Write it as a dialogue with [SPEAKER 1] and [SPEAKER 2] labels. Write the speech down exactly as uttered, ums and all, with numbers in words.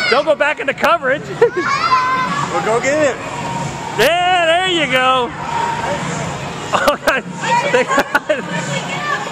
[SPEAKER 1] Don't go back into coverage.
[SPEAKER 2] Well, go get it.
[SPEAKER 1] Yeah, there you go. Oh, God.